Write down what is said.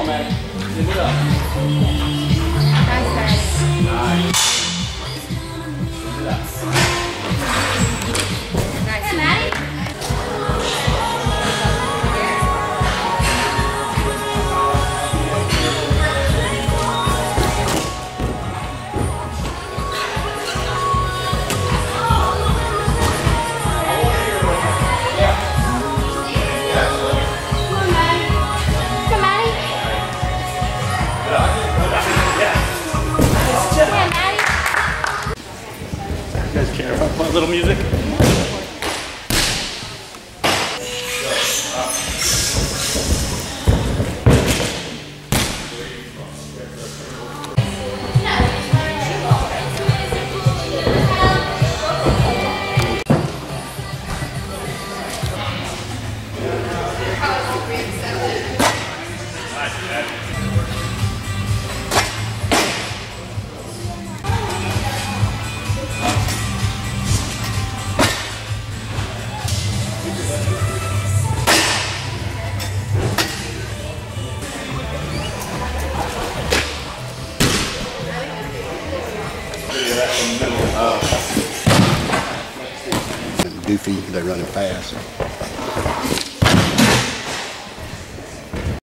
Maddie. Give it up. Nice, Maddie. Nice. Give it up. Nice, Maddie. You guys care about my little music? Goofy, they're running fast.